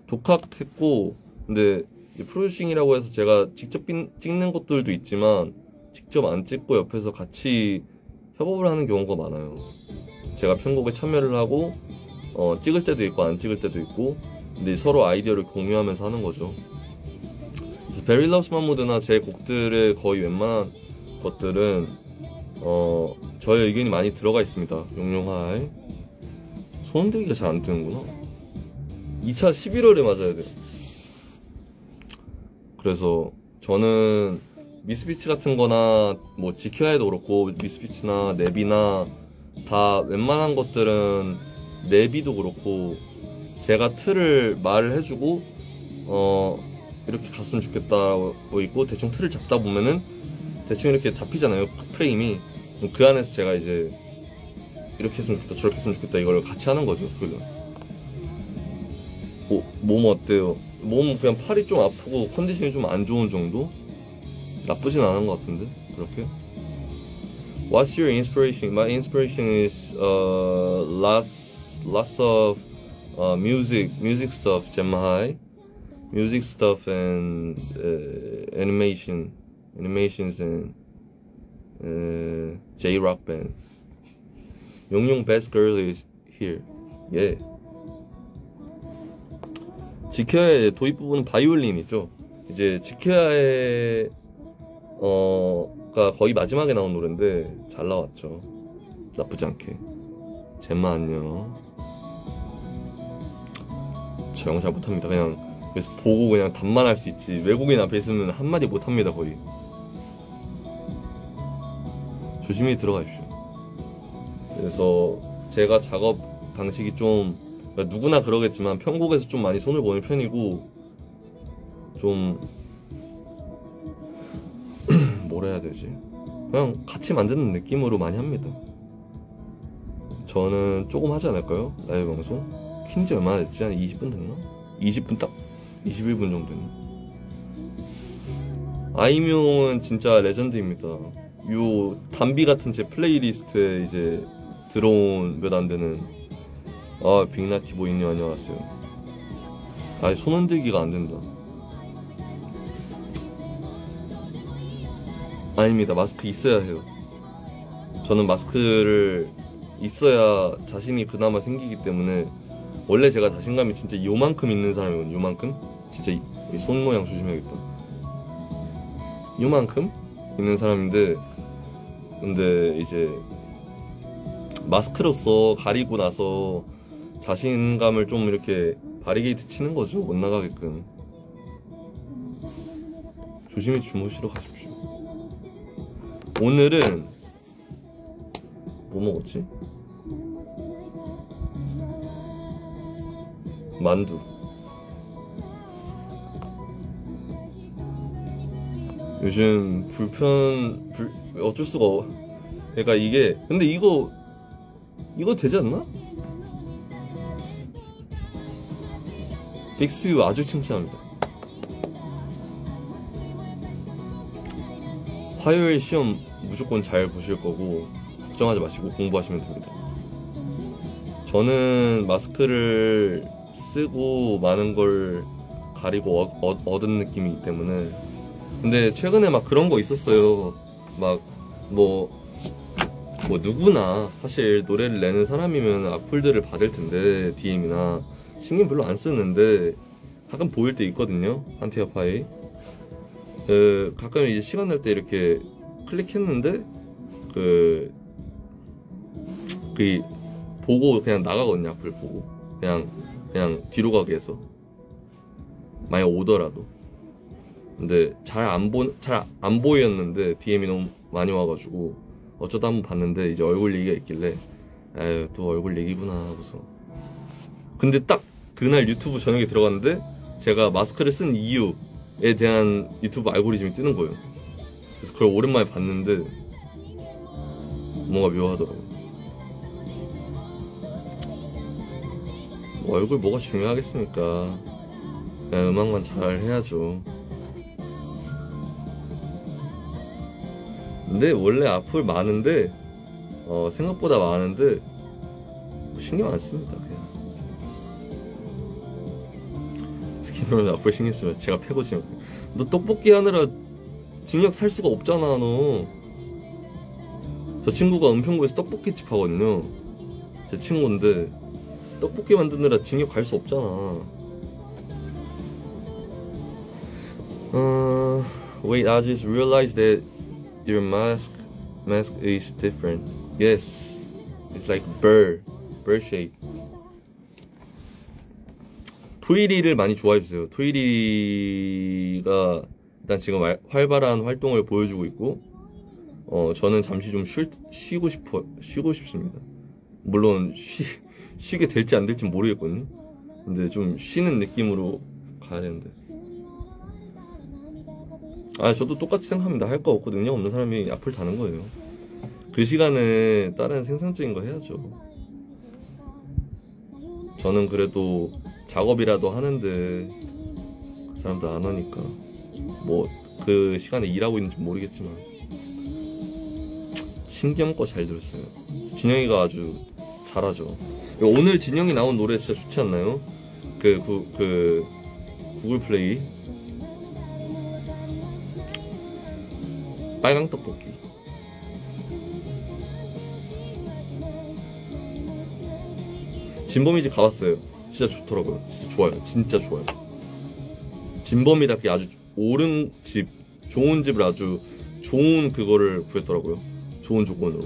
독학했고, 근데 프로듀싱이라고 해서 제가 직접 찍는 것들도 있지만 직접 안 찍고 옆에서 같이 협업을 하는 경우가 많아요. 제가 편곡에 참여를 하고 찍을 때도 있고 안 찍을 때도 있고, 근데 서로 아이디어를 공유하면서 하는 거죠. 그래서 Barry Loves Mahmood나 제 곡들의 거의 웬만한 것들은 저의 의견이 많이 들어가 있습니다. 용용하이. 손흔들기가 잘 안 뜨는구나. 2차 11월에 맞아야 돼요. 그래서 저는 미스비치 같은 거나 뭐 지켜야 해도 그렇고, 미스비치나 네비나 다 웬만한 것들은, 네비도 그렇고 제가 틀을 말을 해주고 이렇게 갔으면 좋겠다고 있고, 대충 틀을 잡다 보면은 대충 이렇게 잡히잖아요, 프레임이. 그 안에서 제가 이제 이렇게 했으면 좋겠다, 저렇게 했으면 좋겠다, 이걸 같이 하는 거죠. 몸 어때요? 몸 그냥 팔이 좀 아프고 컨디션이 좀 안 좋은 정도? 나쁘진 않은 것 같은데, 그렇게. What's your inspiration? My inspiration is lots of music stuff, Gemini, music stuff and animations and J-rock band. 용용 best girl is here. Yeah. 지켜야의 도입 부분은 바이올린이죠. 이제 지켜야의 가 거의 마지막에 나온 노래인데 잘 나왔죠. 나쁘지 않게. 젬마 안녕. 저 영어 잘 못합니다. 그냥 그래서 보고 그냥 답만 할 수 있지, 외국인 앞에 있으면 한마디 못합니다 거의. 조심히 들어가십시오. 그래서 제가 작업 방식이 좀, 누구나 그러겠지만 편곡에서 좀 많이 손을 보는 편이고, 좀 뭐라 해야 되지, 그냥 같이 만드는 느낌으로 많이 합니다. 저는 조금 하지 않을까요? 라이브 방송 킨지 얼마나 됐지? 한 20분 됐나? 20분 딱 21분 정도 됐나? 아이명은 진짜 레전드입니다. 요 담비 같은 제 플레이리스트에 이제 들어온 몇 안 되는, 빅나티 보이님 안녕하세요. 손 흔들기가 안 된다. 아닙니다. 마스크 있어야 해요. 저는 마스크를 있어야 자신이 그나마 생기기 때문에, 원래 제가 자신감이 진짜 요만큼 있는 사람이거든요. 요만큼? 진짜 이 손 모양 조심해야겠다. 요만큼 있는 사람인데, 근데 이제 마스크로서 가리고 나서 자신감을 좀 이렇게 바리게이트 치는 거죠. 못 나가게끔. 조심히 주무시러 가십시오. 오늘은 뭐 먹었지? 만두. 요즘 어쩔 수가 그러니까 이게, 근데 이거 되지 않나? 빅스유 아주 칭찬합니다. 화요일 시험 무조건 잘 보실 거고 걱정하지 마시고 공부하시면 됩니다. 저는 마스크를 쓰고 많은 걸 가리고 얻은 느낌이기 때문에. 근데 최근에 막 그런 거 있었어요. 막 뭐 누구나 사실 노래를 내는 사람이면 악플들을 받을 텐데, DM이나 신경 별로 안 쓰는데 가끔 보일 때 있거든요. 한티어 파이. 가끔 이제 시간 날 때 이렇게 클릭했는데 그 보고 그냥 나가거든요. 악플 보고 그냥 뒤로 가게 해서, 만약 오더라도. 근데 잘 안 보였는데 DM이 너무 많이 와가지고 어쩌다 한번 봤는데 이제 얼굴 얘기가 있길래, 에휴 또 얼굴 얘기구나 하고서. 근데 딱 그날 유튜브 저녁에 들어갔는데 제가 마스크를 쓴 이유에 대한 유튜브 알고리즘이 뜨는 거예요. 그래서 그걸 오랜만에 봤는데 뭔가 묘하더라고요. 얼굴 뭐가 중요하겠습니까? 그냥 음악만 잘 해야죠. 근데 원래 악플 많은데 생각보다 많은데 신경 안 씁니다. 그냥 스키노를 앞으로 신경 쓰면 제가 패고지. 너 떡볶이 하느라 징역 살 수가 없잖아 너. 저 친구가 은평구에서 떡볶이집 하거든요. 제 친구인데 떡볶이 만드느라 징역 갈 수 없잖아. Wait, I just realized that your mask is different. Yes, it's like bird shape. 토이리를 많이 좋아해주세요. 토이리가 일단 지금 활발한 활동을 보여주고 있고, 저는 잠시 좀 쉬고 싶습니다. 물론 쉬게 될지 안 될지 모르겠거든요. 근데 좀 쉬는 느낌으로 가야 되는데. 저도 똑같이 생각합니다. 할 거 없거든요. 없는 사람이 악플 다는 거예요. 그 시간에 다른 생산적인 거 해야죠. 저는 그래도 작업이라도 하는데 그 사람도 안 하니까 뭐 그 시간에 일하고 있는지 모르겠지만 신기함껏 잘 들었어요. 진영이가 아주 잘하죠. 오늘 진영이 나온 노래 진짜 좋지 않나요? 그 구글 플레이 빨강 떡볶이. 진범이 집 가봤어요. 진짜 좋더라고요. 진짜 좋아요. 진짜 좋아요. 진범이답게 아주 옳은 집, 좋은 집을 아주 좋은 그거를 구했더라고요. 좋은 조건으로.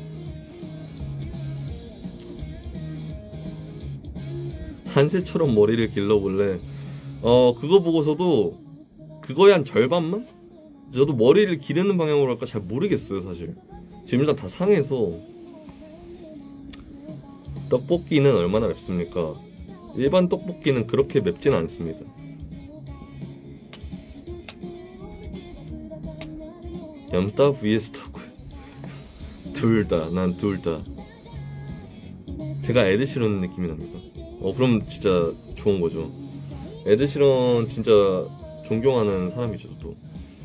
한새처럼 머리를 길러볼래. 그거 보고서도 그거의 한 절반만? 저도 머리를 기르는 방향으로 할까 잘 모르겠어요 사실. 지금 일단 다 상해서. 떡볶이는 얼마나 맵습니까? 일반 떡볶이는 그렇게 맵진 않습니다. 얌따 vs 떡볶이. 둘 다, 난 둘 다. 제가 에드시런 느낌이 납니다. 그럼 진짜 좋은 거죠. 에드시런 진짜 존경하는 사람이죠 또.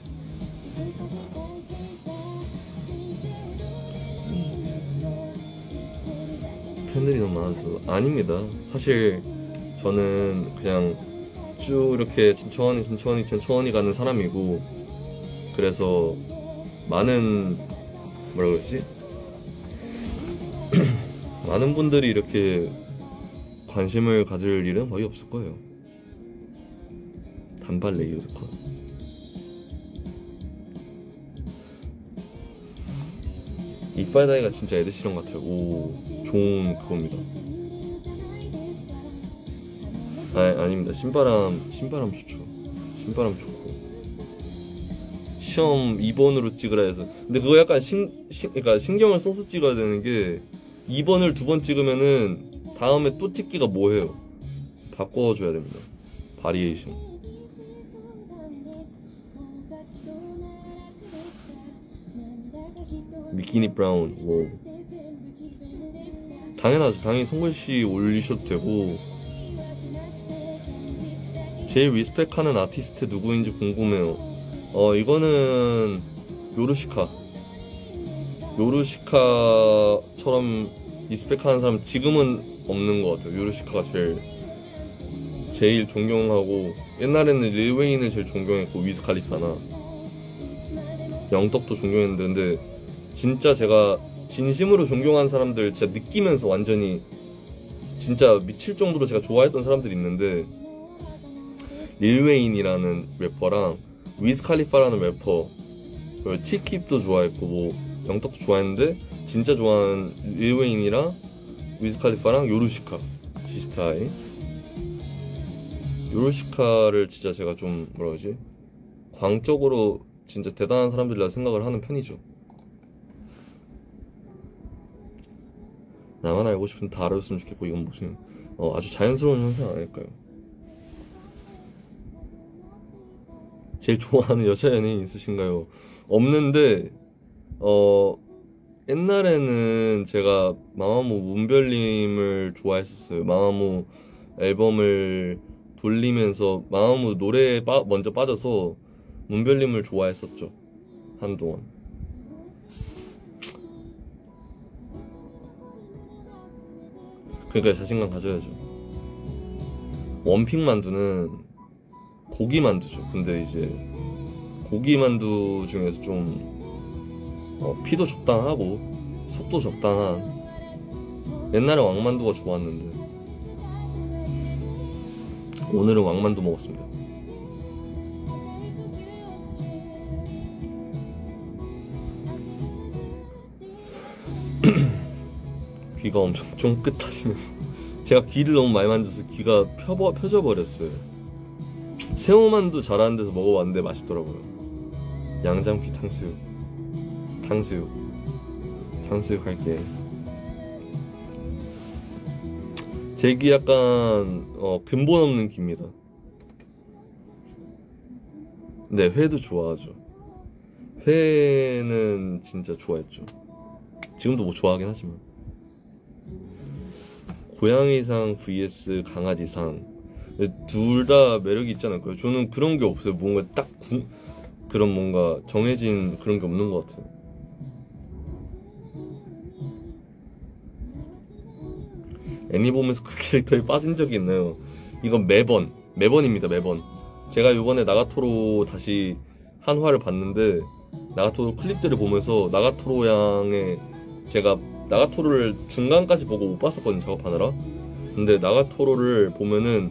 팬들이 너무 많아서. 아닙니다. 사실 저는 그냥 쭉 이렇게 천천히 가는 사람이고, 그래서 많은 뭐라 그러지? 많은 분들이 이렇게 관심을 가질 일은 거의 없을 거예요. 단발 레이어드 컷. 이빨다이가 진짜 에드시런 같아요. 오, 좋은 그겁니다. 아닙니다. 신바람 좋죠. 신바람 좋고. 시험 2번으로 찍으라 해서. 근데 그거 약간 그러니까 신경을 써서 찍어야 되는 게, 2번을 2번 찍으면은 다음에 또 찍기가 뭐해요. 바꿔줘야 됩니다. 바리에이션. 비키니 브라운. 오. 당연하죠. 당연히 송글씨 올리셔도 되고. 제일 리스펙하는 아티스트 누구인지 궁금해요. 이거는 요르시카처럼 리스펙하는 사람 지금은 없는 것 같아요. 요르시카가 제일 존경하고, 옛날에는 릴웨인을 제일 존경했고, 위즈 칼리파나 영떡도 존경했는데, 근데 진짜 제가 진심으로 존경하는 사람들 진짜 느끼면서 완전히 진짜 미칠 정도로 제가 좋아했던 사람들이 있는데, 릴웨인이라는 래퍼랑 위즈 칼리파라는 래퍼, 그리고 치킵도 좋아했고 뭐 영떡도 좋아했는데, 진짜 좋아하는 릴웨인이랑 위즈 칼리파랑 요르시카 지스타이. 요르시카를 진짜 제가 좀 뭐라 그러지, 광적으로 진짜 대단한 사람들이라 생각을 하는 편이죠. 나만 알고 싶은 다 알아줬으면 좋겠고, 이건 무슨 아주 자연스러운 현상 아닐까요? 제일 좋아하는 여자 연예인 있으신가요? 없는데, 옛날에는 제가 마마무 문별님을 좋아했었어요. 마마무 앨범을 돌리면서 마마무 노래에 먼저 빠져서 문별님을 좋아했었죠. 한동안. 그러니까 자신감 가져야죠. 원픽 만두는 고기만두죠. 근데 이제 고기만두 중에서 좀 피도 적당하고 속도 적당한, 옛날에 왕만두가 좋았는데 오늘은 왕만두 먹었습니다. 귀가 엄청 쫑긋하시네요. 제가 귀를 너무 많이 만져서 귀가 펴져버렸어요. 새우만두 잘하는 데서 먹어봤는데 맛있더라고요. 양장피 탕수육 할게. 제 귀 약간 근본 없는 귀입니다. 네, 회도 좋아하죠. 회는 진짜 좋아했죠. 지금도 뭐 좋아하긴 하지만. 고양이상 vs 강아지상, 둘 다 매력이 있지 않을까요? 저는 그런 게 없어요. 뭔가 딱 그런 뭔가 정해진 그런 게 없는 것 같아요. 애니 보면서 그 캐릭터에 빠진 적이 있나요? 이건 매번입니다. 매번. 제가 이번에 나가토로 다시 한화를 봤는데, 나가토로 클립들을 보면서 나가토로 양의, 제가 나가토로를 중간까지 보고 못 봤었거든요, 작업하느라. 근데 나가토로를 보면은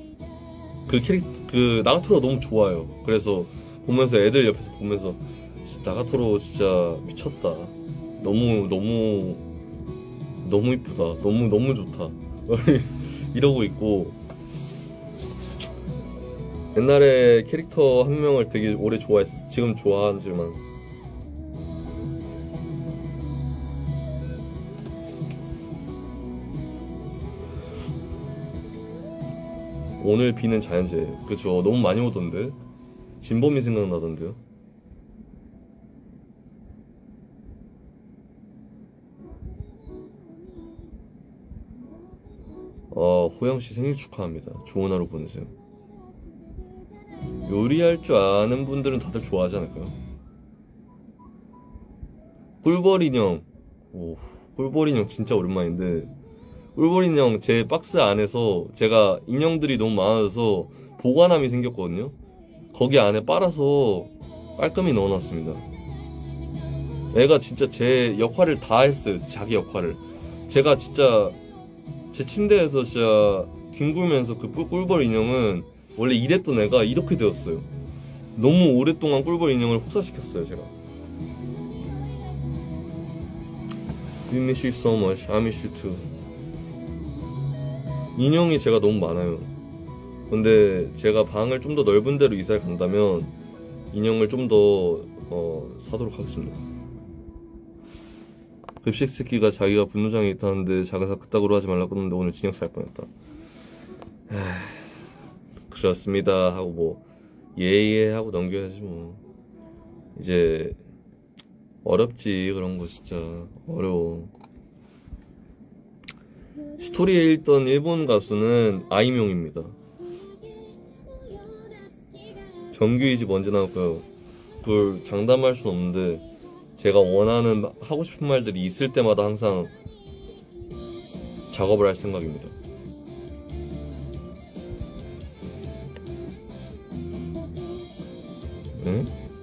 그 나가토로가 너무 좋아요. 그래서 보면서 애들 옆에서 보면서 나가토로 진짜 미쳤다. 너무 이쁘다. 너무 좋다. 이러고 있고, 옛날에 캐릭터 한 명을 되게 오래 좋아했어. 지금 좋아하지만. 오늘 비는 자연재해. 그쵸, 너무 많이 오던데. 진범이 생각나던데요. 호영씨 생일 축하합니다. 좋은 하루 보내세요. 요리할 줄 아는 분들은 다들 좋아하지 않을까요? 꿀벌 인형. 꿀벌 인형 진짜 오랜만인데, 꿀벌 인형 제 박스 안에서 제가 인형들이 너무 많아져서 보관함이 생겼거든요. 거기 안에 빨아서 깔끔히 넣어놨습니다. 애가 진짜 제 역할을 다 했어요. 자기 역할을. 제가 진짜 제 침대에서 진짜 뒹굴면서 그 꿀벌 인형은 원래 이랬던 애가 이렇게 되었어요. 너무 오랫동안 꿀벌 인형을 혹사시켰어요, 제가. We miss you so much. I miss you too. 인형이 제가 너무 많아요. 근데 제가 방을 좀 더 넓은 데로 이사를 간다면 인형을 좀 더 사도록 하겠습니다. 급식 새끼가 자기가 분노장애 있다는데 자가사 그따구로 하지 말라고 했는데 오늘 징역 살 뻔했다. 그렇습니다 하고 뭐 예예 하고 넘겨야지 뭐. 이제 어렵지, 그런 거 진짜 어려워. 스토리에 읽던 일본 가수는 아이명입니다. 정규 2집 언제 나올까요? 그걸 장담할 순 없는데, 제가 원하는 하고 싶은 말들이 있을 때마다 항상 작업을 할 생각입니다. 네?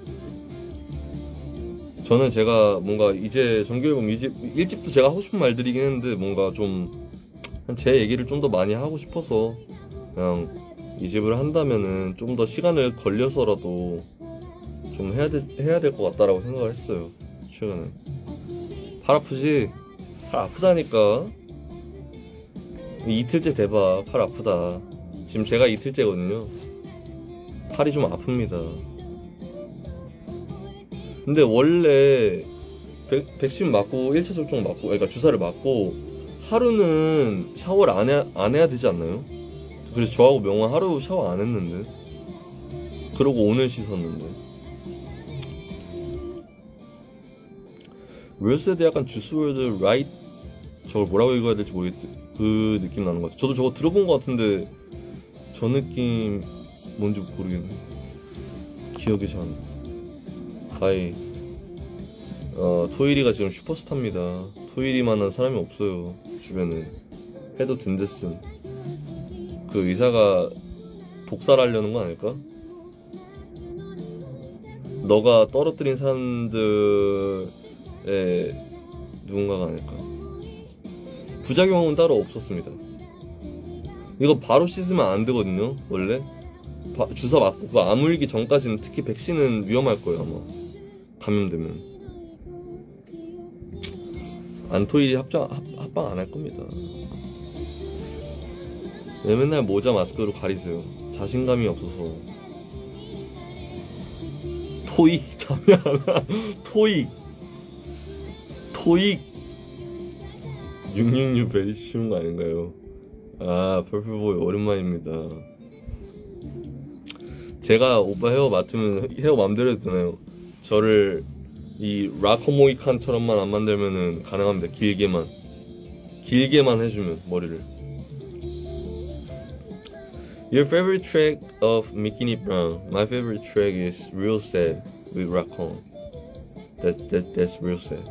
저는 제가 뭔가 이제 정규앨범 1집도 제가 하고 싶은 말들이긴 했는데, 뭔가 좀 제 얘기를 좀 더 많이 하고 싶어서 그냥 2집을 한다면은 좀 더 시간을 걸려서라도 좀 해야 될 것 같다라고 생각을 했어요. 최근에 팔 아프지? 팔 아프다니까. 이틀째 대박. 팔 아프다. 지금 제가 이틀째거든요. 팔이 좀 아픕니다. 근데 원래 백신 맞고 1차 접종 맞고, 그러니까 주사를 맞고 하루는 샤워를 안 해야 되지 않나요? 그래서 저하고 명화 하루 샤워 안 했는데, 그러고 오늘 씻었는데. 웰스에도 약간 주스월드 라이트, 저걸 뭐라고 읽어야 될지 모르겠지. 그 느낌 나는 것 같아요. 저도 저거 들어본 것 같은데 저 느낌 뭔지 모르겠네. 기억이 잘 안 나. 하이. 토일이가 지금 슈퍼스타입니다. 토일이만한 사람이 없어요 주변에. 해도 든댔음. 그 의사가 독살하려는 거 아닐까? 너가 떨어뜨린 사람들의 누군가가 아닐까? 부작용은 따로 없었습니다. 이거 바로 씻으면 안 되거든요, 원래. 주사 맞고 그 아물기 전까지는, 특히 백신은 위험할 거예요, 아마. 감염되면. 안토일이 합방 안 할 겁니다. 왜 맨날 모자 마스크로 가리세요? 자신감이 없어서. 토익 잠이 안 와. 토익 666 베리 쉬운 거 아닌가요? 아, 퍼플보이 오랜만입니다. 제가 오빠 헤어 맡으면 헤어 맘대로 했잖아요. 저를 이 락커 모이칸처럼만 안 만들면은 가능합니다. 길게만 해주면 머리를. Your favorite track of Bikini Brown? My favorite track is Real Sad with Raccoon. That's real sad.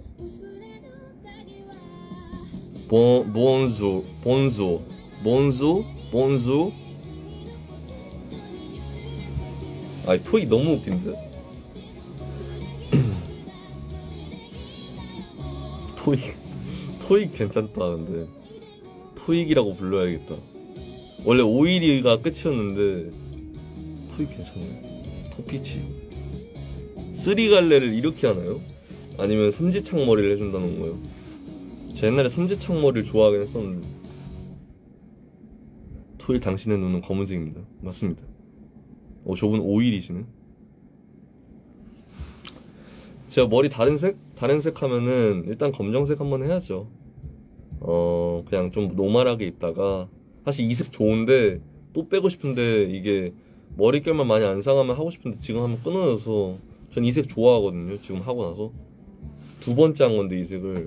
Bonzo. 아이, 토익 너무 웃긴데? 토익 괜찮다. 근데 토익이라고 불러야겠다. 원래 5일이가 끝이었는데 토익 괜찮네. 토피치. 쓰리갈래를 이렇게 하나요? 아니면 삼지창 머리를 해준다는 거예요? 제가 옛날에 삼지창 머리를 좋아하긴 했었는데. 토익, 당신의 눈은 검은색입니다. 맞습니다. 저분 5일이시네. 제가 머리 다른 색 하면은 일단 검정색 한번 해야죠. 그냥 좀 노멀하게 입다가, 사실 이 색 좋은데 또 빼고 싶은데 이게 머릿결만 많이 안 상하면 하고 싶은데 지금 한번 끊어져서. 전 이 색 좋아하거든요. 지금 하고 나서 두 번째 한 건데 이 색을.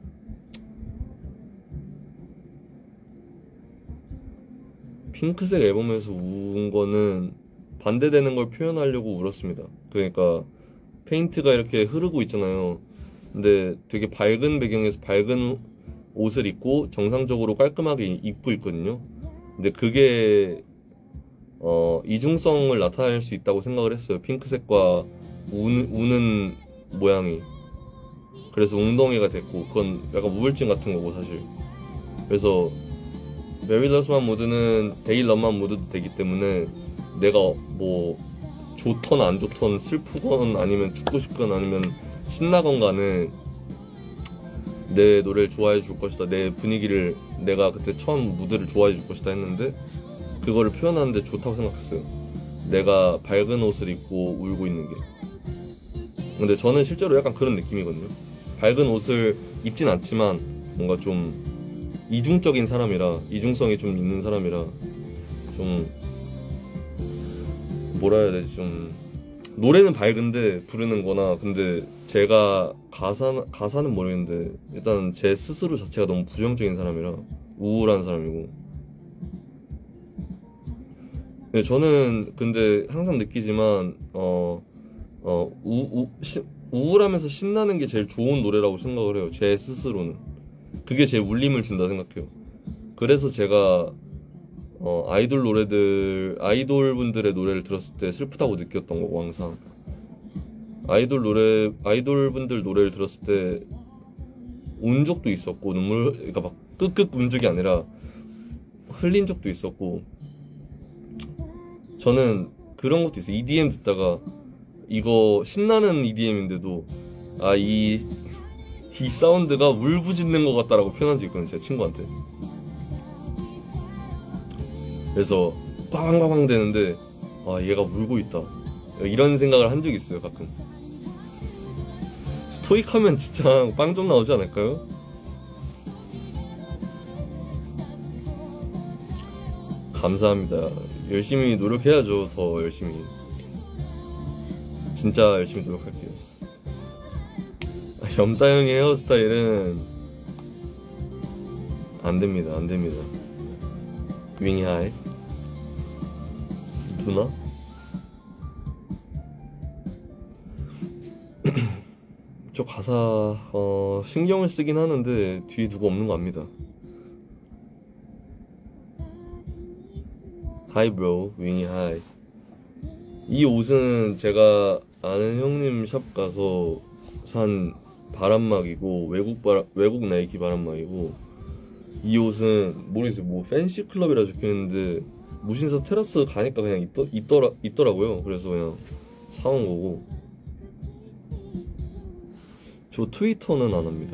핑크색 앨범에서 운 거는 반대되는 걸 표현하려고 울었습니다. 그러니까 페인트가 이렇게 흐르고 있잖아요. 근데 되게 밝은 배경에서 밝은 옷을 입고 정상적으로 깔끔하게 입고 있거든요. 근데 그게 이중성을 나타낼 수 있다고 생각을 했어요. 핑크색과 우는 모양이. 그래서 웅덩이가 됐고, 그건 약간 우울증 같은 거고 사실. 그래서 메리 러스만 무드는 데일 럼만 무드도 되기 때문에, 내가 뭐 좋던 안 좋던, 슬프건 아니면 죽고 싶건 아니면 신나건 간에 내 노래를 좋아해 줄 것이다, 내 분위기를, 내가 그때 처음 무드를 좋아해 줄 것이다 했는데, 그거를 표현하는데 좋다고 생각했어요. 내가 밝은 옷을 입고 울고 있는 게. 근데 저는 실제로 약간 그런 느낌이거든요. 밝은 옷을 입진 않지만 뭔가 좀 이중적인 사람이라, 이중성이 좀 있는 사람이라, 좀 뭐라 해야 되지, 좀 노래는 밝은데 부르는 거나, 근데 제가 가사는 모르겠는데 일단 제 스스로 자체가 너무 부정적인 사람이라 우울한 사람이고. 근데 저는 근데 항상 느끼지만 우울하면서 신나는 게 제일 좋은 노래라고 생각을 해요. 제 스스로는 그게 제 울림을 준다 생각해요. 그래서 제가 아이돌분들의 노래를 들었을 때 슬프다고 느꼈던 거고, 항상 아이돌분들 노래를 들었을 때 운 적도 있었고, 그러니까 막 끄끄 운 적이 아니라 흘린 적도 있었고. 저는 그런 것도 있어요. EDM 듣다가 이거 신나는 EDM인데도 이 사운드가 울부짖는 것 같다라고 표현한 적 있거든요, 제 친구한테. 그래서 꽝꽝꽝 되는데 얘가 울고 있다, 이런 생각을 한 적이 있어요, 가끔. 스토익 하면 진짜 빵 좀 나오지 않을까요? 감사합니다. 열심히 노력해야죠. 더 열심히, 진짜 열심히 노력할게요. 염따형의 헤어스타일은 안됩니다. 윙하이 누나? 저 가사 신경을 쓰긴 하는데 뒤에 누가 없는 거 압니다. 하이 브로, 윙이 하이. 이 옷은 제가 아는 형님 샵 가서 산 바람막이고 외국 나이키 바람막이고, 이 옷은 모르겠어요. 뭐 팬시 클럽이라 적혀있는데 무신사 테라스 가니까 그냥 있더라고요. 그래서 그냥 사온 거고. 저 트위터는 안 합니다.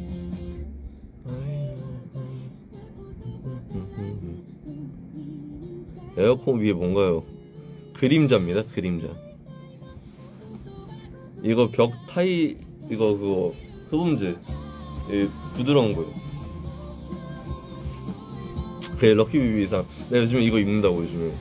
에어컨 위에 뭔가요? 그림자입니다. 그림자. 이거 벽 타이, 이거 그거 흡음재, 부드러운 거요. 그래, 럭키비비상. 내가 요즘에 이거 입는다고. 요즘에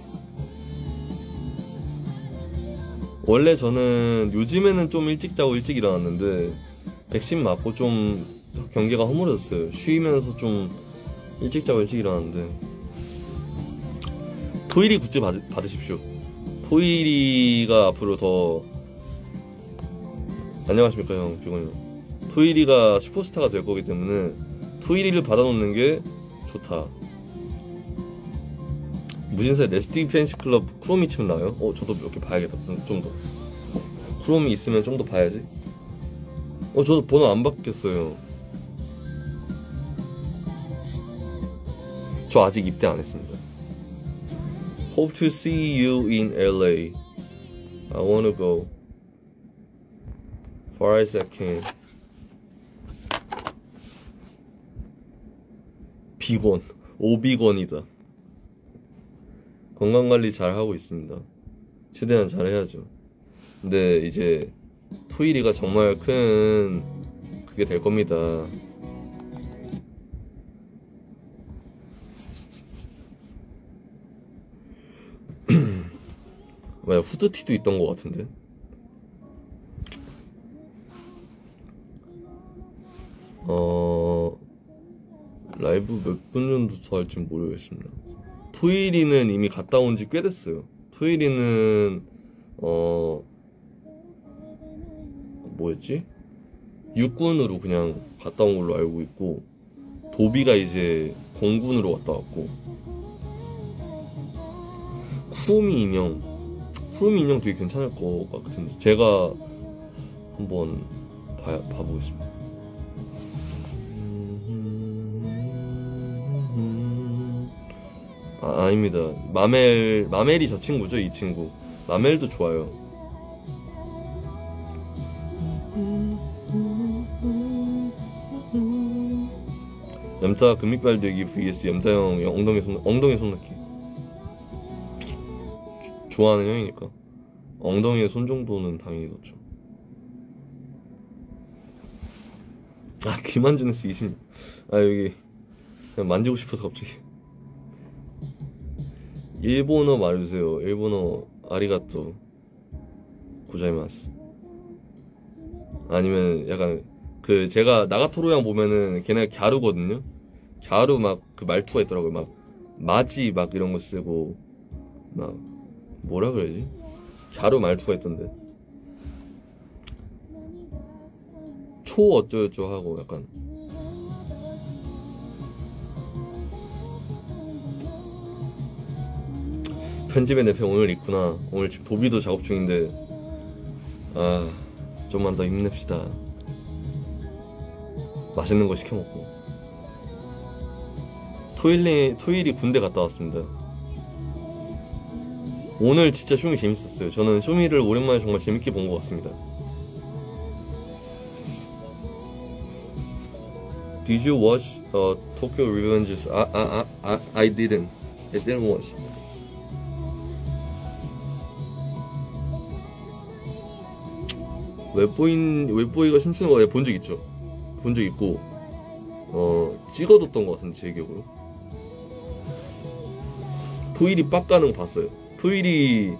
원래 저는 요즘에는 좀 일찍 자고 일찍 일어났는데 백신 맞고 좀 경계가 허물어졌어요. 쉬면서 좀 일찍 자고 일찍 일어났는데, 토일이 굿즈 받으십시오. 토일이가 앞으로 더, 안녕하십니까 형, 비건이. 토일이가 슈퍼스타가 될 거기 때문에 토일이를 받아놓는 게 좋다. 무신사의 레스티 팬시클럽 크롬이 치면 나와요? 저도 몇 개 봐야겠다. 좀 더 크롬이 있으면 좀 더 봐야지. 저도 번호 안 바뀌었어요. 저 아직 입대 안 했습니다. Hope to see you in LA. I wanna go far as I can. 비건, 오비건이다. 건강관리 잘 하고 있습니다. 최대한 잘 해야죠. 근데 이제 토일이가 정말 큰 그게 될 겁니다. 뭐야, 후드티도 있던 것 같은데. 라이브 몇 분 정도 더 할지 모르겠습니다. 토일이는 이미 갔다 온 지 꽤 됐어요. 토일이는 뭐였지? 육군으로 그냥 갔다 온 걸로 알고 있고, 도비가 이제 공군으로 갔다 왔고, 쿠로미 인형 되게 괜찮을 것 같은데 제가 한번 봐보겠습니다. 아닙니다. 마멜이 저 친구죠. 이 친구 마멜도 좋아요. 염타 금믹발되기 vs 염타형 엉덩이 손 넣기. 좋아하는 형이니까 엉덩이에 손 정도는 당연히 넣죠. 귀만주네스 20. 여기 그냥 만지고 싶어서 갑자기. 일본어 말해주세요. 일본어 아리가또 고자이마스. 아니면 약간 제가 나가토로양 보면은 걔네가 갸루거든요. 갸루 막 그 말투가 있더라고요. 막 마지 막 이런 거 쓰고 막 뭐라 그래야지? 갸루 말투가 있던데. 초 어쩌고저쩌고 하고 약간. 편집의 내편 오늘 있구나. 오늘 지금 도비도 작업 중인데 좀만 더 힘냅시다. 맛있는 거 시켜 먹고. 토일이 군대 갔다 왔습니다. 오늘 진짜 쇼미 재밌었어요. 저는 쇼미를 오랜만에 정말 재밌게 본 것 같습니다. Did you watch Tokyo Revengers? I didn't. I didn't watch. 웹보이가 춤추는 거 본 적 있죠? 본 적 있고 찍어뒀던 것 같은데 제 기억으로. 토일이 빡가는 거 봤어요. 토일이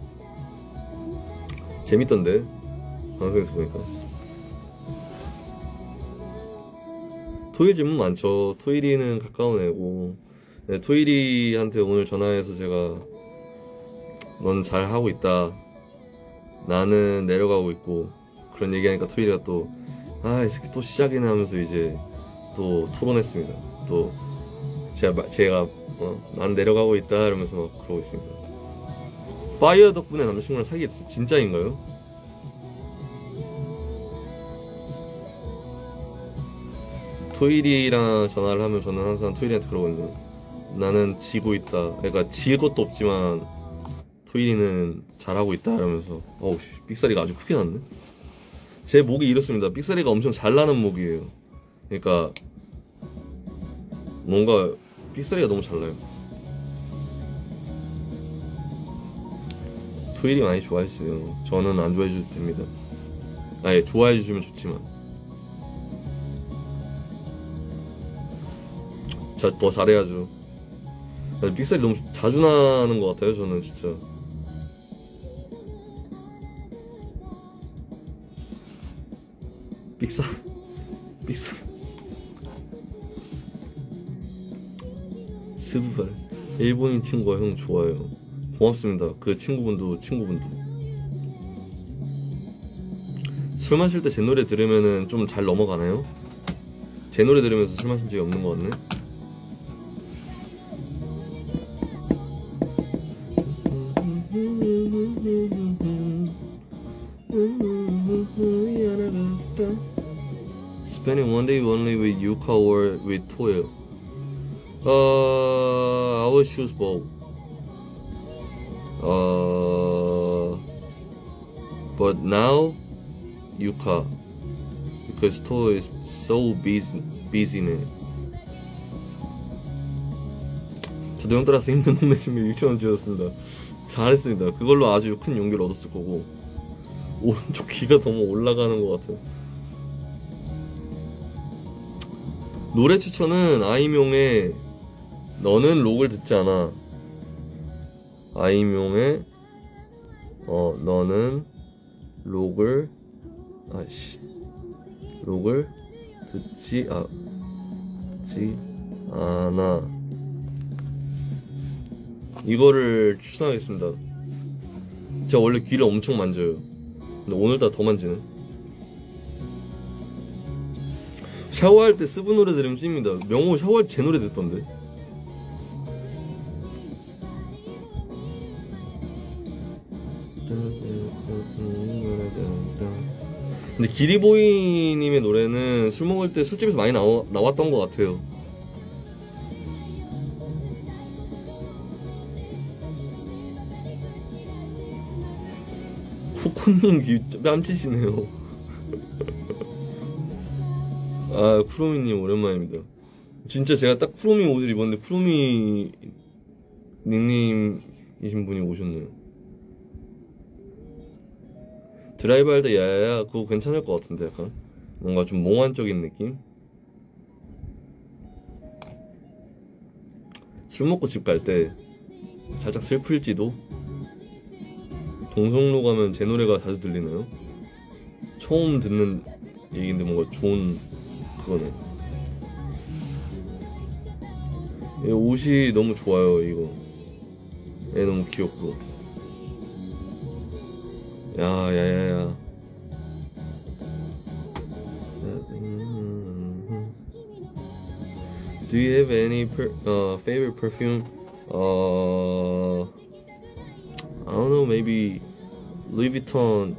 재밌던데 방송에서 보니까. 토일 질문 많죠. 토일이는 가까운 애고. 네, 토일이한테 오늘 전화해서 제가 넌 잘하고 있다, 나는 내려가고 있고 그런 얘기하니까 토일이가 또 이 새끼 또 시작이네 하면서 이제 또 토론했습니다. 또 제가 난 내려가고 있다 이러면서 막 그러고 있습니다. 파이어 덕분에 남자친구랑 사귀게 됐어. 진짜인가요? 토일이랑 전화를 하면 저는 항상 토일이한테 그러거든요. 나는 지고 있다. 그러니까 질 것도 없지만 토일이는 잘하고 있다 이러면서. 어우, 삑사리가 아주 크게 났네. 제 목이 이렇습니다. 삑사리가 엄청 잘 나는 목이에요. 그러니까 뭔가 삑사리가 너무 잘 나요. 토일이 많이 좋아해주세요. 저는 안 좋아해줘도 됩니다. 아예 좋아해주시면 좋지만. 더 잘해야죠. 삑사리 너무 자주 나는 것 같아요. 저는 진짜. 삑사리 스브발 일본인 친구가 형 좋아요. 고맙습니다. 그 친구분도. 술 마실 때 제 노래 들으면은 좀 잘 넘어가나요? 제 노래 들으면서 술 마신 적이 없는 것 같네. Spending one day only with Yuka or with Toyo? I would choose both. But now Yuka, because Toyo is so busy. 저도 형 따라서 힘든 동네 주면 6,000원 주었습니다. 잘했습니다. 그걸로 아주 큰 용기를 얻었을 거고. 오른쪽 귀가 너무 올라가는 것 같아요. 노래 추천은 아이명의 너는 록을 듣지 않아. 아이명의 너는 록을 듣지 않아. 이거를 추천하겠습니다. 제가 원래 귀를 엄청 만져요. 근데 오늘따라 더 만지네. 샤워할 때 스브 노래 들으면 찝니다. 명호 샤워할 때 제 노래 듣던데. 근데 기리보이님의 노래는 술 먹을 때 술집에서 많이 나왔던 것 같아요. 코코님 귀 뺨치시네요. 아, 쿠로미님 오랜만입니다. 진짜 제가 딱 쿠로미 옷을 입었는데 쿠로미 닉네임이신 분이 오셨네요. 드라이브 할 때 야야야 그거 괜찮을 것 같은데. 약간 뭔가 좀 몽환적인 느낌? 술 먹고 집 갈 때 살짝 슬플지도. 동성로 가면 제 노래가 자주 들리나요? 처음 듣는 얘기인데 뭔가 좋은 그거네. 얘 옷이 너무 좋아요. 이거 얘 너무 귀엽고. 야야야야. Do you have any favorite perfume? I don't know, maybe Louis Vuitton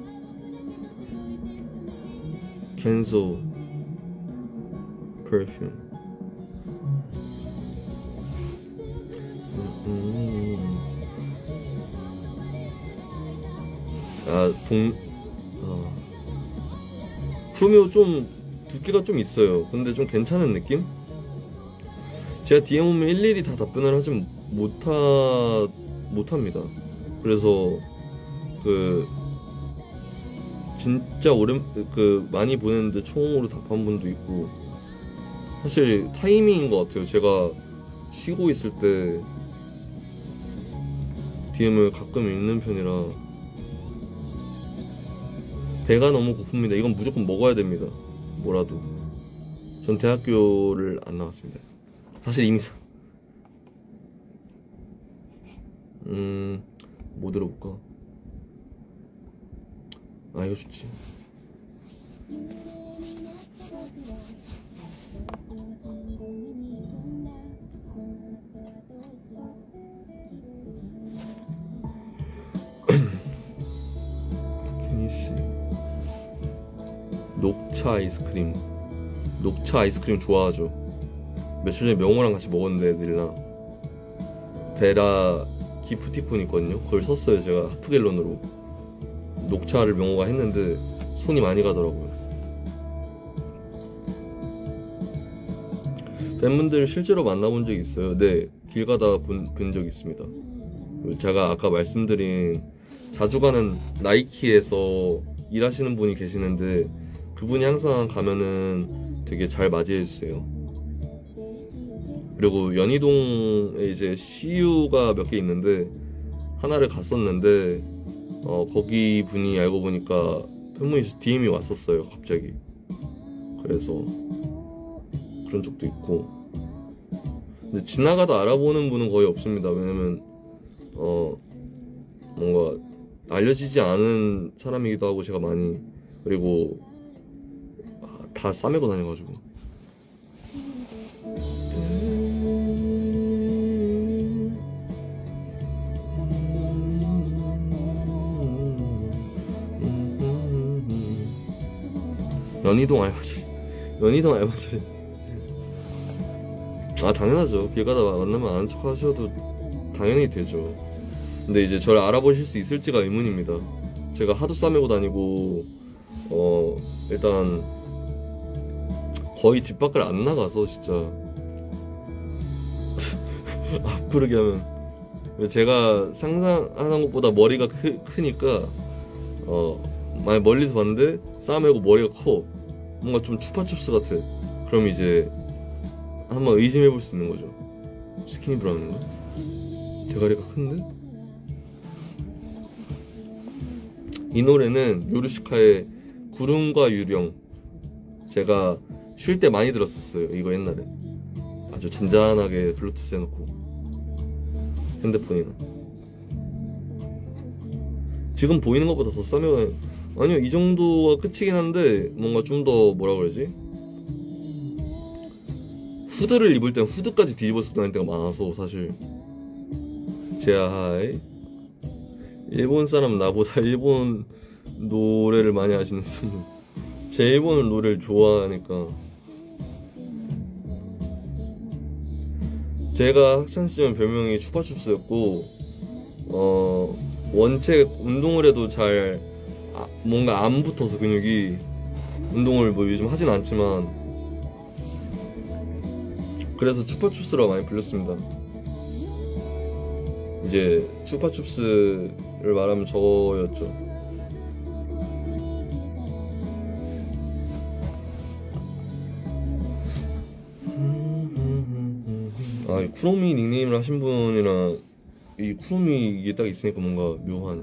Kenzo perfume. 크로미오 좀 두께가 좀 있어요. 근데 좀 괜찮은 느낌? 제가 DM 오면 일일이 다 답변을 하진 못합니다. 그래서 진짜 많이 보냈는데 총으로 답한 분도 있고. 사실 타이밍인 것 같아요. 제가 쉬고 있을 때 DM을 가끔 읽는 편이라. 배가 너무 고픕니다. 이건 무조건 먹어야 됩니다. 뭐라도. 전 대학교를 안 나왔습니다. 사실 이미 뭐 들어볼까? 이거 좋지. 녹차 아이스크림. 녹차 아이스크림 좋아하죠. 며칠 전에 명호랑 같이 먹었는데 애들이랑 베라 기프티콘 있거든요. 그걸 샀어요 제가 하프갤런으로. 녹차를 명호가 했는데 손이 많이 가더라고요. 팬분들 실제로 만나본 적 있어요? 네, 길 가다 본 적 있습니다. 제가 아까 말씀드린 자주 가는 나이키에서 일하시는 분이 계시는데 그분이 항상 가면은 되게 잘 맞이해 주세요. 그리고 연희동에 이제 CU가 몇 개 있는데 하나를 갔었는데 거기 분이 알고 보니까 팬분이 DM이 왔었어요 갑자기. 그래서 그런 적도 있고. 근데 지나가다 알아보는 분은 거의 없습니다. 왜냐면 뭔가 알려지지 않은 사람이기도 하고 제가 많이, 그리고 다 싸매고 다녀가지고. 연희동 알바처리. 연희동 알바처리. 당연하죠. 길 가다 만나면 아는 척 하셔도 당연히 되죠. 근데 이제 저를 알아보실 수 있을지가 의문입니다. 제가 하도 싸매고 다니고 일단 거의 집 밖을 안 나가서 진짜 앞부르게 하면 제가 상상하는 것보다 머리가 크니까 만약 멀리서 봤는데 싸매고 머리가 커, 뭔가 좀 추파춥스 같아. 그럼 이제 한번 의심해볼 수 있는 거죠. 스키니 브라운인가? 대가리가 큰데? 이 노래는 요르시카의 구름과 유령, 제가 쉴 때 많이 들었었어요. 이거 옛날에 아주 잔잔하게 블루투스 해놓고 핸드폰이나. 지금 보이는 것보다 더 싸면, 아니요 이 정도가 끝이긴 한데 뭔가 좀 더 뭐라 그러지, 후드를 입을 땐 후드까지 뒤집어서 다닐 때가 많아서 사실. 제아하이. 일본 사람 나보다 일본 노래를 많이 아시는 분은, 제 일본 노래를 좋아하니까. 제가 학창시절 별명이 추파춥스였고 원체 운동을 해도 잘 뭔가 안 붙어서 근육이, 운동을 뭐 요즘 하진 않지만 그래서 추파춥스라고 많이 불렸습니다. 이제 추파춥스를 말하면 저였죠. 이 쿠로미 닉네임을 하신 분이랑 이 쿠로미 이게 딱 있으니까 뭔가 묘하네.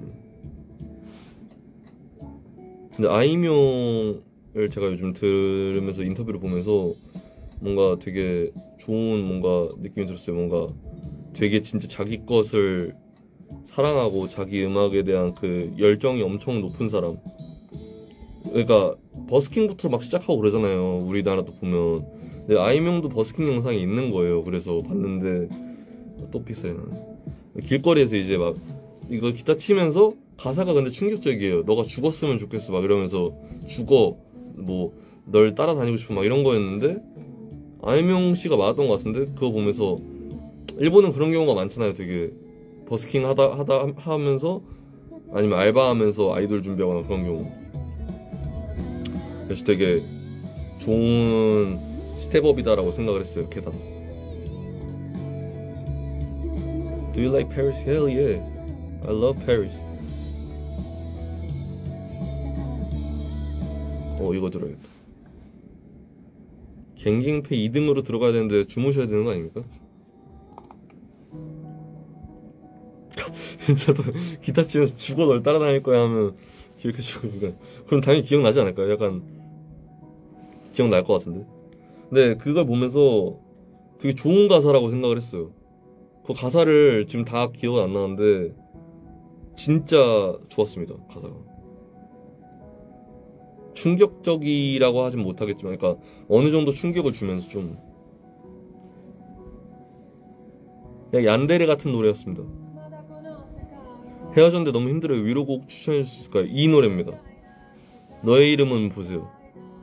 근데 아이명을 제가 요즘 들으면서 인터뷰를 보면서 뭔가 되게 좋은 뭔가 느낌이 들었어요. 뭔가 되게 진짜 자기 것을 사랑하고 자기 음악에 대한 그 열정이 엄청 높은 사람. 그러니까 버스킹부터 막 시작하고 그러잖아요, 우리나라도 보면. 근데 아이명도 버스킹 영상이 있는 거예요. 그래서 봤는데 또 픽사요. 길거리에서 이제 막 이거 기타 치면서 가사가 근데 충격적이에요. 너가 죽었으면 좋겠어 막 이러면서, 죽어, 뭐 널 따라다니고 싶어 막 이런 거였는데, 아이명 씨가 맞았던 것 같은데, 그거 보면서 일본은 그런 경우가 많잖아요. 되게 버스킹 하면서 아니면 알바하면서 아이돌 준비하거나 그런 경우. 그래서 되게 좋은 스텝업이다라고 생각을 했어요. 계단. Do you like Paris? Hell yeah, I love Paris. 이거 들어야겠다. 갱갱패 2등으로 들어가야 되는데 주무셔야 되는 거 아닙니까? 저도 기타 치면서 죽어 널 따라다닐 거야 하면 이렇게 죽으니까 그럼 당연히 기억나지 않을까요? 약간 기억날 것 같은데. 근데 그걸 보면서 되게 좋은 가사라고 생각을 했어요. 그 가사를 지금 다 기억은 안 나는데 진짜 좋았습니다. 가사가 충격적이라고 하진 못하겠지만, 그러니까 어느 정도 충격을 주면서 좀 그냥 얀데레 같은 노래였습니다. 헤어졌는데 너무 힘들어요. 위로곡 추천해 줄 수 있을까요? 이 노래입니다. 너의 이름은 보세요.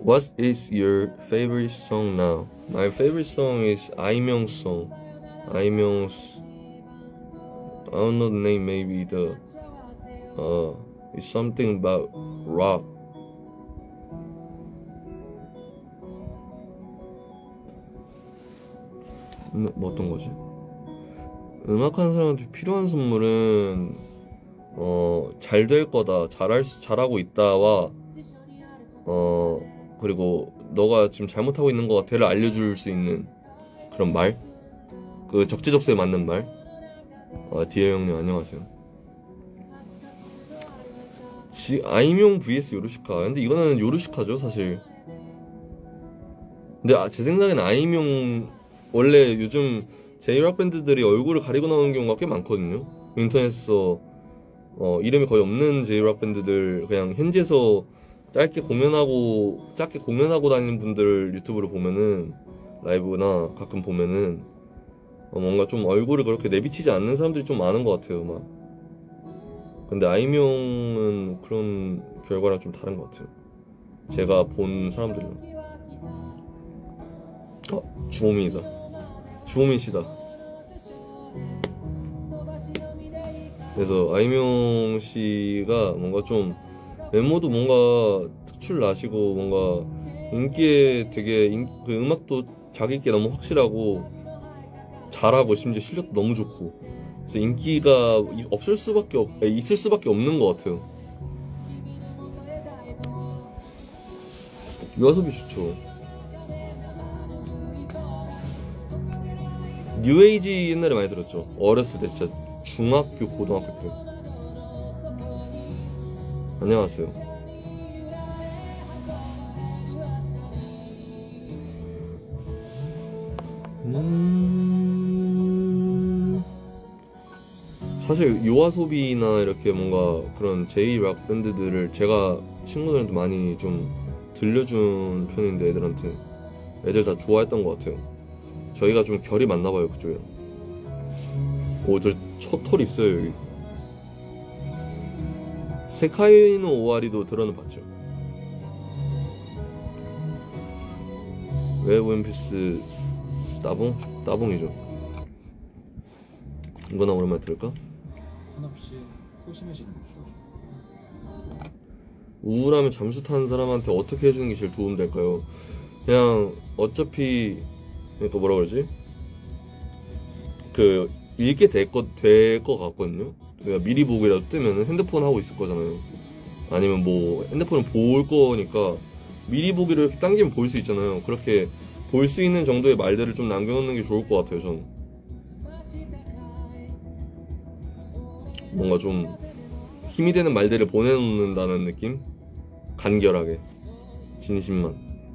What is your favorite song now? My favorite song is 아이명 song. 아이명's I don't know the name. Maybe the it's something about rock. 뭐 어떤 거지? 음악하는 사람한테 필요한 선물은 잘 될 거다, 잘하고 있다와 그리고 너가 지금 잘못하고 있는 것 같아를 알려줄 수 있는 그런 말, 그 적재적소에 맞는 말. 디에 형님 안녕하세요. 아이명 vs 요르시카. 근데 이거는 요르시카죠 사실. 근데 제 생각에는 아이명 원래 요즘 J-락 밴드들이 얼굴을 가리고 나오는 경우가 꽤 많거든요. 인터넷에서 이름이 거의 없는 J-락 밴드들 그냥 현지에서 짧게 공연하고 다니는 분들 유튜브를 보면은, 라이브나 가끔 보면은 뭔가 좀 얼굴을 그렇게 내비치지 않는 사람들이 좀 많은 것 같아요. 막. 근데 아이명은 그런 결과랑 좀 다른 것 같아요. 제가 본 사람들이랑. 주호민이다. 주호민 씨다. 그래서 아이명 씨가 뭔가 좀 외모도 뭔가 특출 나시고 뭔가 인기에 되게 그 음악도 자기께 너무 확실하고 잘하고 심지어 실력도 너무 좋고, 그래서 인기가 있을 수밖에 없는 것 같아요. 유아섭이 좋죠. 뉴에이지 옛날에 많이 들었죠. 어렸을 때 진짜 중학교, 고등학교 때. 안녕하세요. 사실 요아소비나 이렇게 뭔가 그런 J-락 밴드들을 제가 친구들한테 많이 좀 들려준 편인데, 애들 다 좋아했던 것 같아요. 저희가 좀 결이 맞나봐요 그쪽이랑. 저 첫 털 있어요 여기. 세카이노 오아리도 들어는 봤죠. 왜 원피스 따봉이죠. 이거나 오랜만에 들을까? 한없이 소심해지는 거. 우울하면 잠수 타는 사람한테 어떻게 해주는 게 제일 도움될까요? 그냥 어차피 그러니까 뭐라 그러지? 그 읽게 될 것 같거든요. 그러니까 미리 보기라도 뜨면 핸드폰 하고 있을 거잖아요. 아니면 뭐 핸드폰을 볼 거니까 미리 보기를 이렇게 당기면 볼 수 있잖아요. 그렇게 볼 수 있는 정도의 말들을 좀 남겨놓는 게 좋을 것 같아요. 전 뭔가 좀 힘이 되는 말들을 보내놓는다는 느낌? 간결하게, 진심만.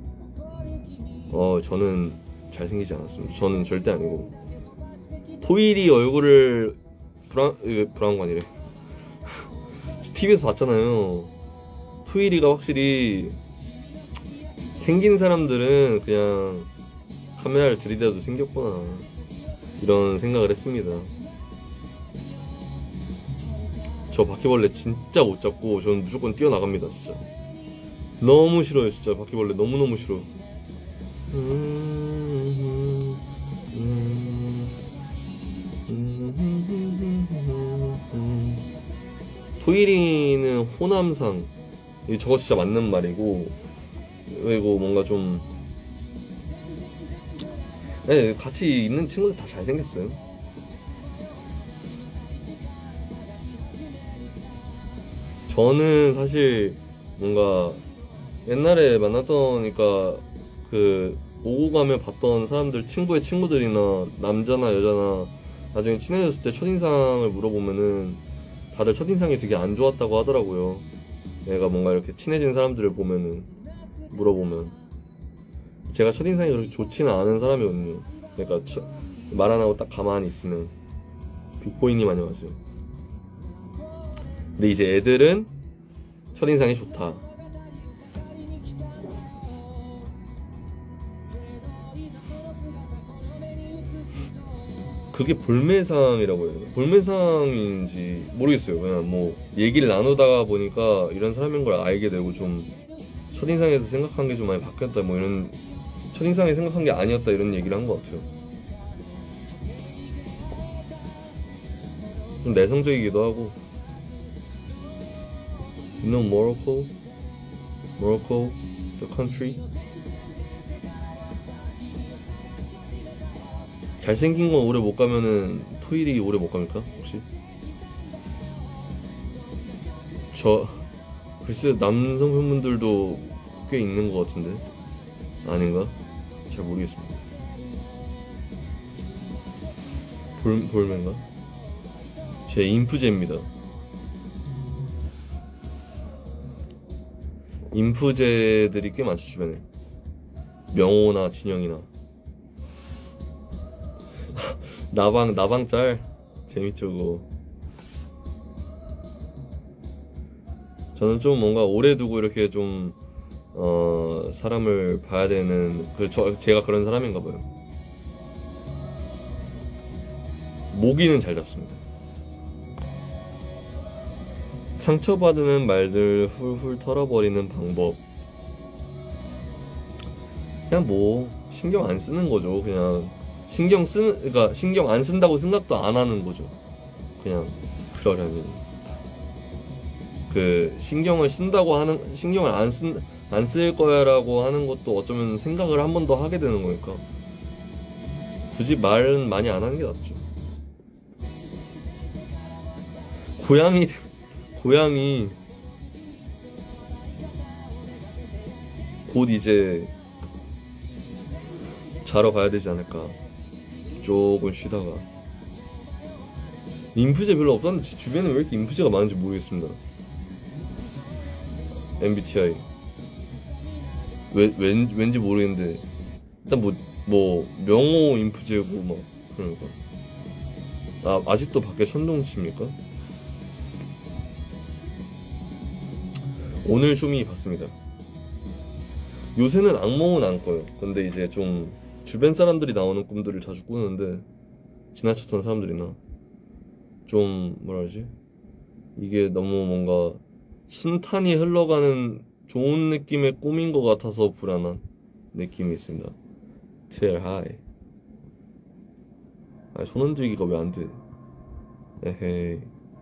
저는 잘생기지 않았습니다. 저는 절대 아니고. 토일이 얼굴을 브라운관이래. TV에서 봤잖아요. 토일이가 확실히 생긴 사람들은 그냥 카메라를 들이대도 생겼구나, 이런 생각을 했습니다. 저 바퀴벌레 진짜 못 잡고 저는 무조건 뛰어나갑니다. 진짜 너무 싫어요. 진짜 바퀴벌레 너무너무 싫어. 토일이는 호남상, 저거 진짜 맞는 말이고, 그리고 뭔가 좀 같이 있는 친구들 다 잘생겼어요. 저는 사실 뭔가 옛날에 만났더니까 그 오고 가며 봤던 사람들, 친구의 친구들이나 남자나 여자나 나중에 친해졌을 때 첫인상을 물어보면은 다들 첫인상이 되게 안 좋았다고 하더라고요. 내가 뭔가 이렇게 친해진 사람들을 보면은 물어보면 제가 첫인상이 그렇게 좋지는 않은 사람이거든요. 그러니까 말 안 하고 딱 가만히 있으면. 빅보이님 안녕하세요. 근데 이제 애들은 첫인상이 좋다. 그게 볼매상이라고 해요. 볼매상인지 모르겠어요. 그냥 뭐 얘기를 나누다가 보니까 이런 사람인 걸 알게 되고 좀 첫인상에서 생각한 게 좀 많이 바뀌었다 뭐 이런, 첫인상에 생각한 게 아니었다 이런 얘기를 한 것 같아요. 좀 내성적이기도 하고. You know Morocco? Morocco, the country? 잘생긴 건 오래 못 가면은 토일이 오래 못 갑니까? 혹시? 글쎄 남성 팬분들도 꽤 있는 것 같은데 아닌가? 잘 모르겠습니다. 볼맨가? 제 인프제입니다. 인프제들이 꽤 많죠 주변에. 명호나 진영이나. 나방 짤 재밌죠 그거. 저는 좀 뭔가 오래 두고 이렇게 좀 사람을 봐야 되는 제가 그런 사람인가 봐요. 모기는 잘 잡습니다. 상처받는 말들 훌훌 털어버리는 방법. 그냥 뭐 신경 안 쓰는 거죠. 그냥 그러니까 신경 안 쓴다고 생각도 안 하는 거죠. 그냥 그러려니. 신경을 쓴다고 하는, 신경을 안 쓸 거야라고 하는 것도 어쩌면 생각을 한 번 더 하게 되는 거니까 굳이 말은 많이 안 하는 게 낫죠. 고양이 곧 이제 자러 가야 되지 않을까. 조금 쉬다가. 인프제 별로 없었는데 주변에 왜 이렇게 인프제가 많은지 모르겠습니다. MBTI 왠지 모르겠는데 일단 뭐 명호 인프제고 막 그러니까. 아직도 밖에 천둥 칩니까? 오늘 쇼미 봤습니다. 요새는 악몽은 안 꿔요. 근데 이제 좀 주변 사람들이 나오는 꿈들을 자주 꾸는데, 지나쳤던 사람들이나 좀 뭐라 그러지? 이게 너무 뭔가 순탄히 흘러가는 좋은 느낌의 꿈인 것 같아서 불안한 느낌이 있습니다. Tell hi. 손 흔들기가 왜 안 돼? 에헤이.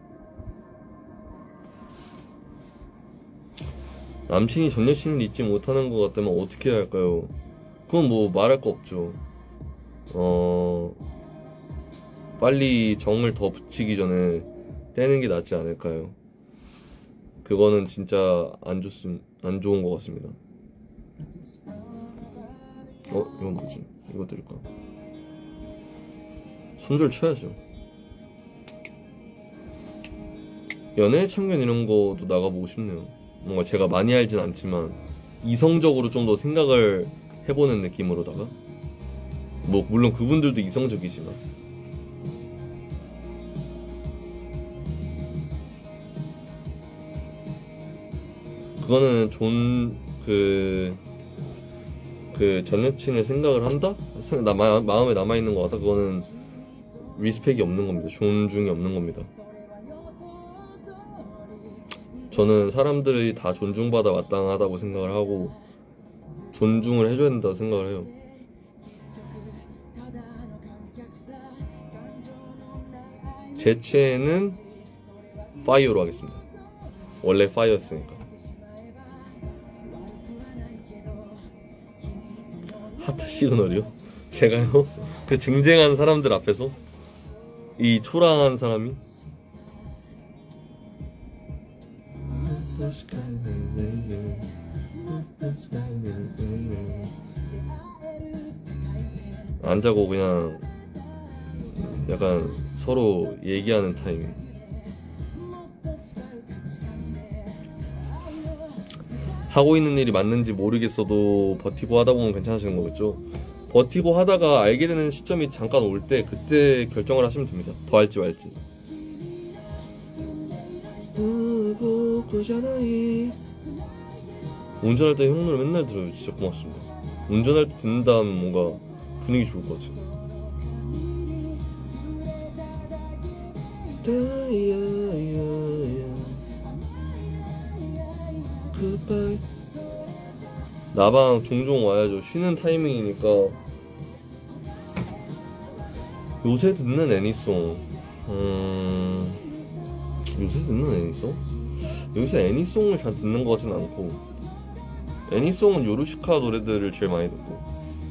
남친이 전 여친을 잊지 못하는 것 같다면 어떻게 해야 할까요? 그건 뭐 말할 거 없죠. 빨리 정을 더 붙이기 전에 떼는 게 낫지 않을까요? 그거는 진짜 안 좋은 것 같습니다. 이건 뭐지? 이거 드릴까? 손절 쳐야죠. 연애 참견 이런 것도 나가보고 싶네요. 뭔가 제가 많이 알진 않지만 이성적으로 좀 더 생각을 해보는 느낌으로다가, 뭐 물론 그분들도 이성적이지만 그거는 전 여친의 생각을 한다? 마음에 남아있는 것 같다? 그거는 리스펙이 없는 겁니다. 존중이 없는 겁니다. 저는 사람들이 다 존중받아 마땅하다고 생각을 하고 존중을 해줘야 된다고 생각을 해요. 제 최애는 파이어로 하겠습니다. 원래 파이어였으니까. 하트 시그널이요? 제가요? 그 쟁쟁한 사람들 앞에서 이 초라한 사람이 안 자고 그냥 약간 서로 얘기하는 타이밍. 하고 있는 일이 맞는지 모르겠어도 버티고 하다 보면 괜찮아지는 거겠죠. 버티고 하다가 알게 되는 시점이 잠깐 올 때 그때 결정을 하시면 됩니다. 더 할지 말지. 운전할 때 형 노래 맨날 들어요. 진짜 고맙습니다. 운전할 때 듣는다면 뭔가 분위기 좋을 것 같아요. Goodbye. 나방 종종 와야죠. 쉬는 타이밍이니까. 요새 듣는 애니송. 요새 듣는 애니송? 여기서 애니송을 잘 듣는 것 같진 않고, 애니송은 요루시카 노래들을 제일 많이 듣고.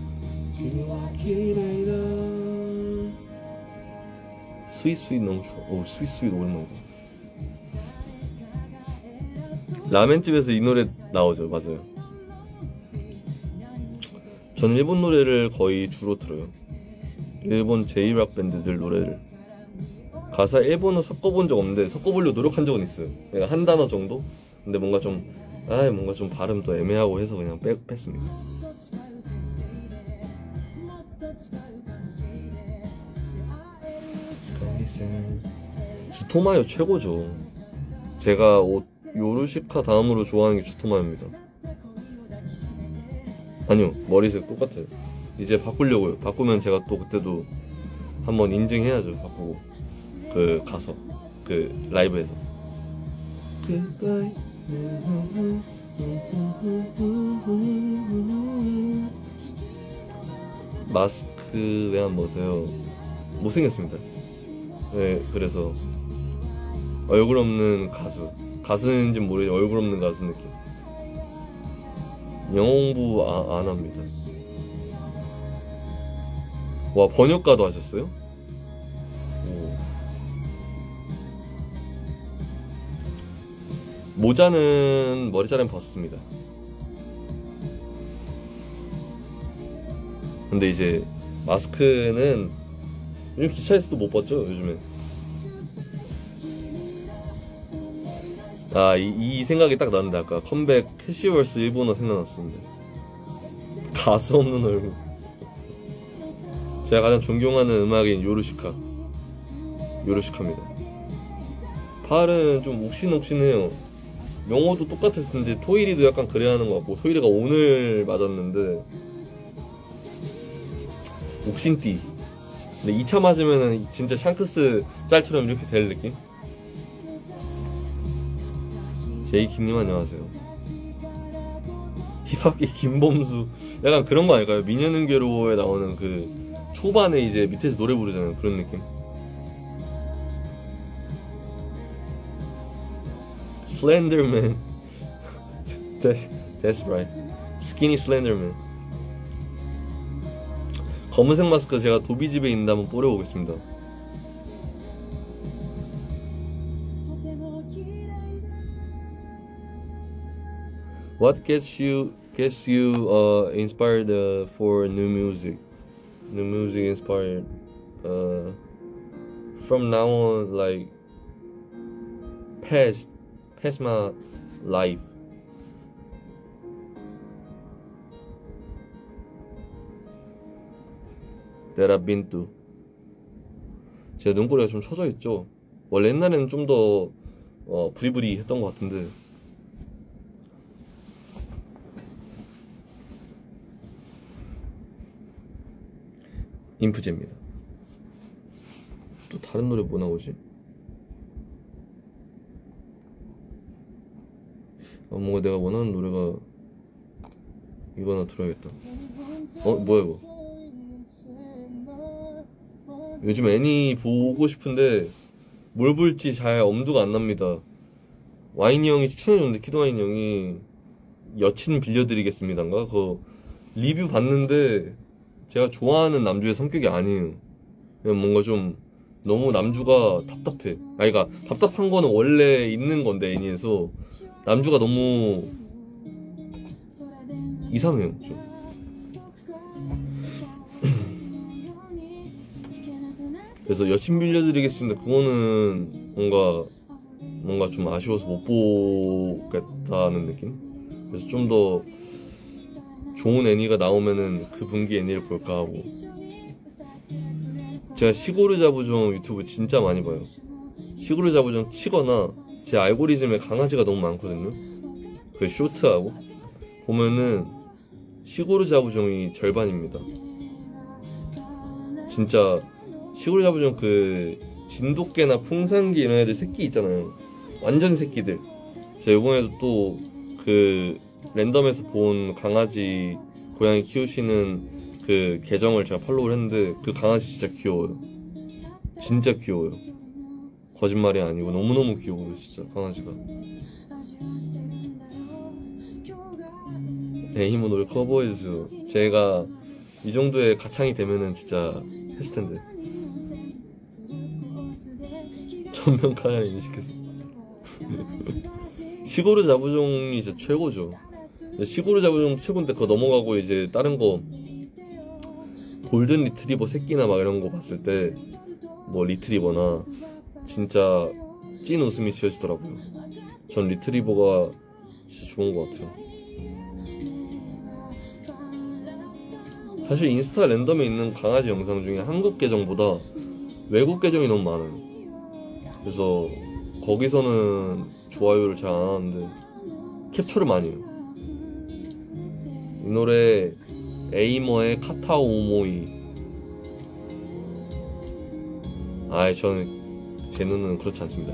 스윗 너무 좋아. 오, 스윗 오랜만이다. 라멘집에서 이 노래 나오죠. 맞아요. 저는 일본 노래를 거의 주로 들어요. 일본 J-락 밴드들 노래를. 가사 일본어 섞어본 적 없는데 섞어보려고 노력한 적은 있어요. 내가 한 단어 정도? 근데 뭔가 좀 발음도 애매하고 해서 그냥 뺐습니다. 주토마요 최고죠. 제가 요루시카 다음으로 좋아하는 게 주토마요입니다. 아니요, 머리색 똑같아요. 이제 바꾸려고요. 바꾸면 제가 또 그때도 한번 인증해야죠. 바꾸고 그 가서 그 라이브에서. 마스크 왜 안 벗어요? 못생겼습니다. 네, 그래서 얼굴 없는 가수인지 모르겠는데 얼굴 없는 가수 느낌. 영어 공부 안 합니다. 와, 번역가도 하셨어요? 오. 모자는 머리자르면 벗습니다. 근데 이제 마스크는 요즘 기차에서도 못 벗죠, 요즘에. 이 생각이 딱 나는데 아까 컴백 캐시월스 일본어 생각났었는데. 가수 없는 얼굴. 제가 가장 존경하는 음악인 요루시카입니다. 발은 좀 욱신욱신해요. 영어도 똑같을 텐데 토이리도 약간 그래야 하는 것 같고, 토이리가 오늘 맞았는데 욱신띠. 근데 2차 맞으면은 진짜 샹크스 짤처럼 이렇게 될 느낌? 제이킹님 안녕하세요. 힙합계 김범수 약간 그런 거 아닐까요? 미녀는괴로워에 나오는 그 초반에 이제 밑에서 노래 부르잖아요. 그런 느낌. 슬렌더맨. That's right. 스키니 슬렌더맨. 검은색 마스크 제가 도비집에 있는데 한번 뿌려보겠습니다. What gets you inspired for new music? New music inspired. From now on, like past my life. That I've been through. 제 눈꼬리가 좀 처져 있죠. 원래 옛날에는 좀 더 부리부리 했던 것 같은데. 인프제입니다. 또 다른 노래 뭐 나오지? 뭔가 내가 원하는 노래가 이거나 들어야겠다. 뭐야 이거? 요즘 애니 보고 싶은데 뭘 볼지 잘 엄두가 안 납니다. 와인이 형이 추천해줬는데, 키드와인이 형이 여친 빌려드리겠습니다인가? 그거 리뷰 봤는데 제가 좋아하는 남주의 성격이 아니에요. 그냥 뭔가 좀 너무 남주가 답답해. 그러니까 답답한 거는 원래 있는 건데, 애니에서 남주가 너무 이상해요. 좀. 그래서 여친 빌려드리겠습니다. 그거는 뭔가 좀 아쉬워서 못 보겠다는 느낌? 그래서 좀 더 좋은 애니가 나오면은 그 분기 애니를 볼까 하고. 제가 시고르 자부정 유튜브 진짜 많이 봐요. 시고르 자부정 치거나 제 알고리즘에 강아지가 너무 많거든요. 그 쇼트하고 보면은 시고르 자부정이 절반입니다. 진짜 시골 자부정 그 진돗개나 풍산개 이런 애들 새끼 있잖아요. 완전 새끼들. 제가 이번에도 또 그 랜덤에서 본 강아지 고양이 키우시는 그 계정을 제가 팔로우를 했는데 그 강아지 진짜 귀여워요. 진짜 귀여워요. 거짓말이 아니고 너무너무 귀여워요 진짜 강아지가. 에이모 노래 커버해주세요. 제가 이 정도의 가창이 되면은 진짜 했을 텐데. 전면 카야 인식했어. 시골의 자부종이 진짜 최고죠. 시골의 자부종 최고인데 그거 넘어가고 이제 다른 거 골든 리트리버 새끼나 막 이런 거 봤을 때 뭐 리트리버나 진짜 찐 웃음이 지어지더라고요. 전 리트리버가 진짜 좋은 것 같아요. 사실 인스타 랜덤에 있는 강아지 영상 중에 한국 계정보다 외국 계정이 너무 많아요. 그래서 거기서는 좋아요를 잘 안 하는데 캡처를 많이 해요. 이 노래 에이머의 카타오모이. 아이 저는 제 눈은 그렇지 않습니다.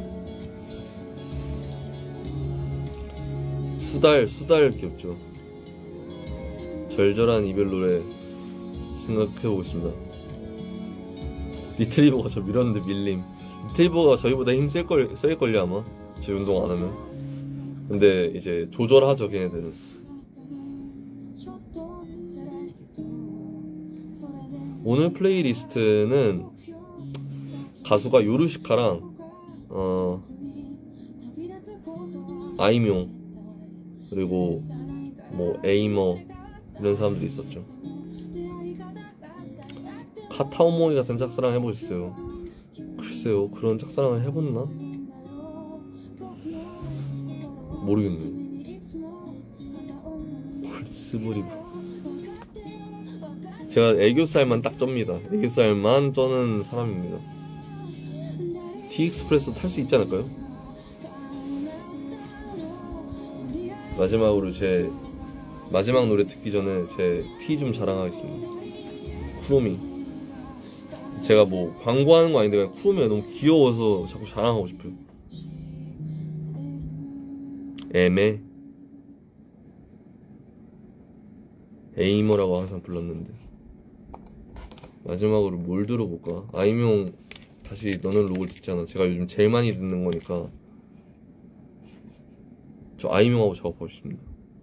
수달 귀엽죠. 절절한 이별 노래 생각해보겠습니다. 리트리버가 저 밀었는데 밀림. 리트리버가 저희보다 힘 셀걸요 아마 저희 운동 안 하면. 근데 이제 조절하죠 걔네들은. 오늘 플레이리스트는 가수가 요르시카랑 아이뇽 그리고 뭐 에이머 이런 사람들이 있었죠. 카타오모이 같은 짝사랑 해보셨어요? 글쎄요 그런 짝사랑을 해봤나? 모르겠네요. 골스브리브 제가 애교살만 딱 쩝니다. 애교살만 쩌는 사람입니다. 티익스프레스 탈 수 있지 않을까요? 마지막으로 제 마지막 노래 듣기 전에 제 티 좀 자랑하겠습니다. 쿠로미. 제가 뭐 광고하는 거 아닌데 그냥 쿠로미가 너무 귀여워서 자꾸 자랑하고 싶어요. 애매 에이머라고 항상 불렀는데. 마지막으로 뭘 들어볼까? 아이뇽 다시 너는 록을 듣잖아. 제가 요즘 제일 많이 듣는 거니까 저 아이뇽하고 작업하고 싶습니다.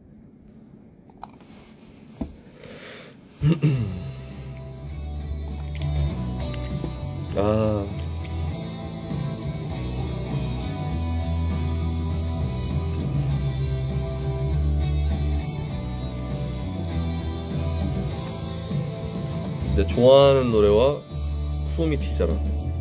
아 근데 좋아하는 노래와 쿠로미 티잖아.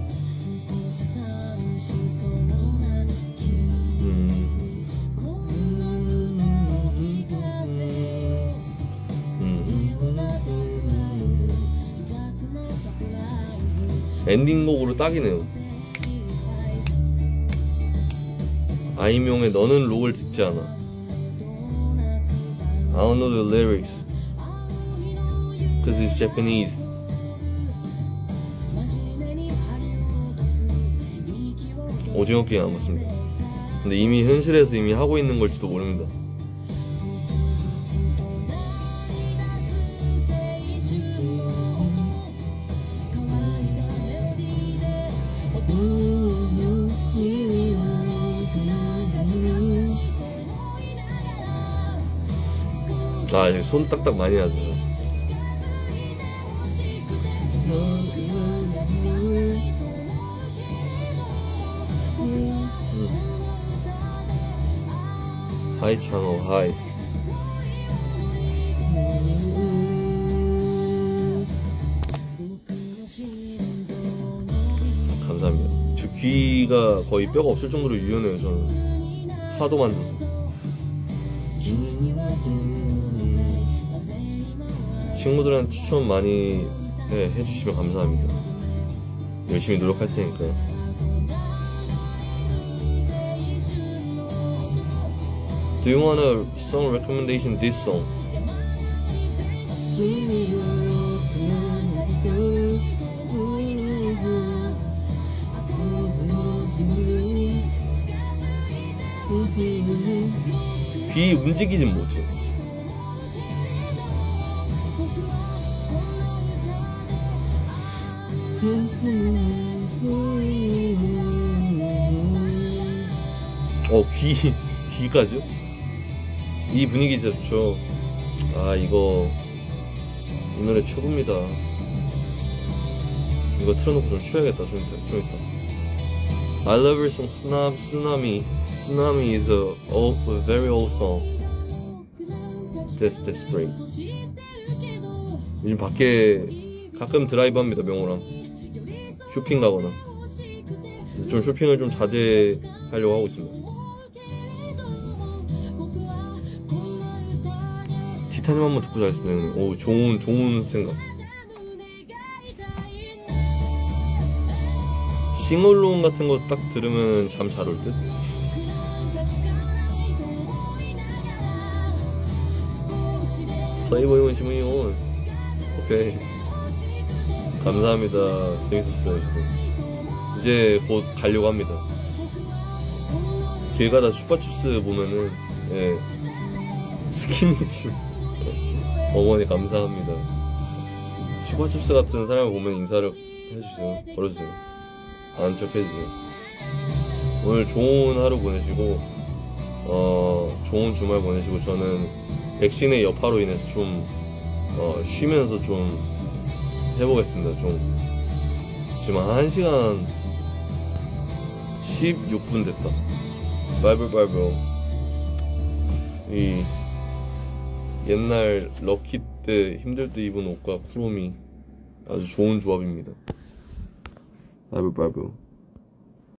엔딩곡으로 딱이네요. 아이뇽의 너는 록을 듣지 않아. I don't know the lyrics cause it's Japanese. 오징어 게임 안 봤습니다. 근데 이미 현실에서 이미 하고 있는 걸지도 모릅니다. 아, 이제 손 딱딱 많이 하죠. 하이 창호, 하이. 감사합니다. 저 귀가 거의 뼈가 없을 정도로 유연해요, 저는. 하도 만져서. 친구들한테 추천 많이 해주시면 감사합니다. 열심히 노력할 테니까요. Do you want a song recommendation? This song. 귀 움직이진 못해. 귀까지요? 이 분위기 진짜 좋죠. 아, 이 노래 최고입니다. 이거 틀어놓고 좀 쉬어야겠다. 좀 이따. I love your song Tsunami. Tsunami is a very old song. That's great. 요즘 밖에 가끔 드라이브 합니다, 명호랑. 쇼핑 가거나. 좀 쇼핑을 좀 자제하려고 하고 있습니다. 티타늄 한번 듣고 자겠습니다, 형님. 오, 좋은 생각. 싱얼롱 같은 거 딱 들으면 잠 잘 올 듯? 사이버용은 심의용. 오케이. 감사합니다. 재밌었어요, 저도. 이제 곧 가려고 합니다. 길 가다 슈퍼칩스 보면은, 예, 스키니집. 어머니 감사합니다. 슈퍼칩스 같은 사람을 보면 인사를 해주세요. 걸어주세요. 아는 척 해주세요. 오늘 좋은 하루 보내시고, 좋은 주말 보내시고, 저는 백신의 여파로 인해서 좀, 쉬면서 좀 해보겠습니다. 지금 한 1시간 16분 됐다. 바이블. 이 옛날 럭키 때 힘들 때 입은 옷과 쿠로미 아주 좋은 조합입니다. 바이블.